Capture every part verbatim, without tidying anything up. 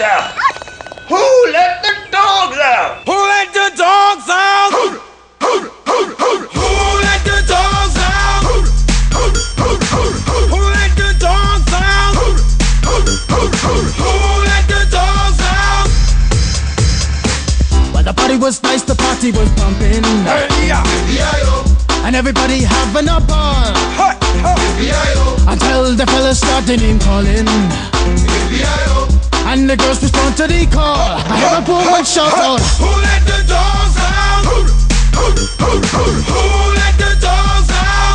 dogs out? Who let the dogs out? Who let the dogs out? Who let the dogs out? Who let the dogs out? Who let the dogs out? Well, the party was nice, the party was pumping, Hey, yeah. and everybody having a ball. Hey, hey. Until the fellas started name calling, and the girls respond to the call. I hear a woman shout out, Who let the dogs out? Who let the dogs out?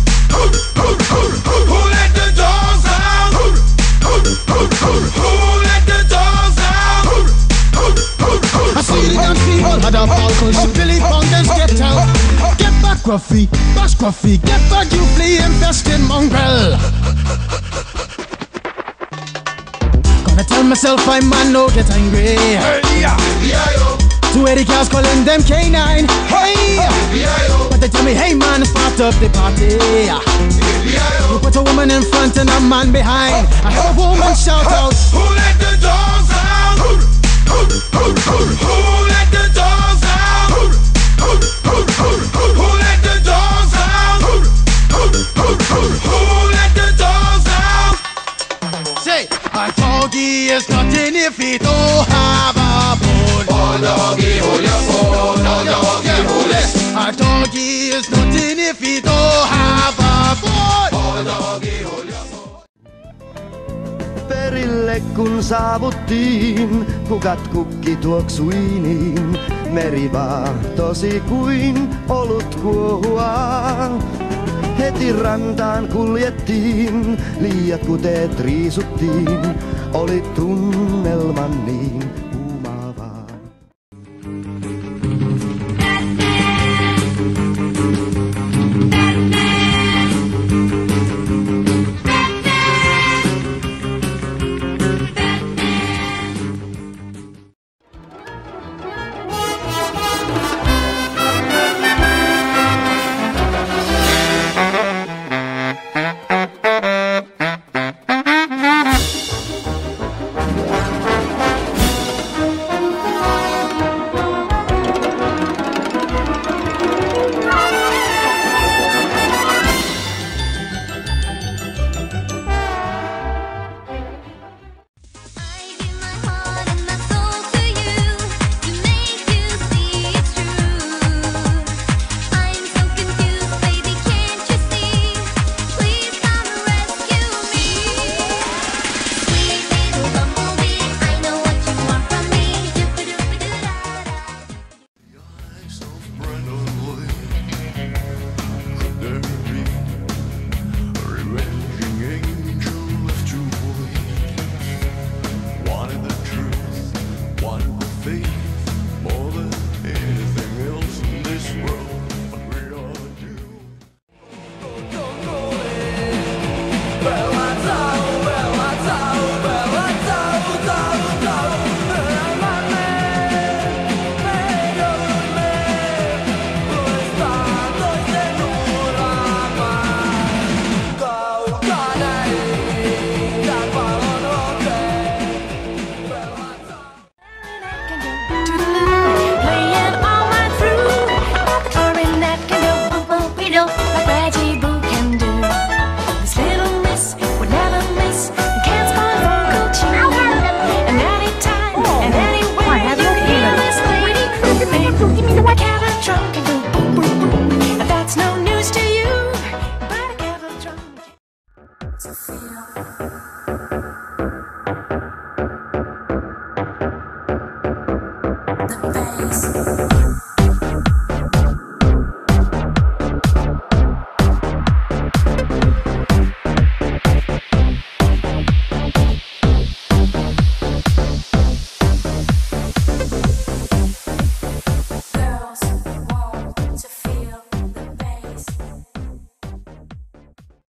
Who let the dogs out? Who let the dogs out? I see the young people had a ball, cause the Billy Bongers get out. Get back, Gruffy, bash Gruffy, get back, you flea infested mongrel. Gonna tell myself I'm man, no get angry. Hey, yeah. Two eighty cows calling them K nine. Hey, but they tell me, hey man, it's part of the party. You put a woman in front and a man behind. I hear a woman shout out, Who let the dogs out? Who let the dogs out? Who let the dogs out? Who let the dogs out? say, a doggy is nothing if he don't have a bone. Oh doggy, hold your phone. Oh doggy, hold it. A doggy is nothing if he don't have a bone. Oh doggy, hold your phone. Perille kun saavuttiin, kukat kukki tuoksui niin. Meri vaahtosi kuin olut kuohua. Heti rantaan kuljettiin, liiat kuteet riisuttiin. Oli tunnelma niin kuumavaa. The face.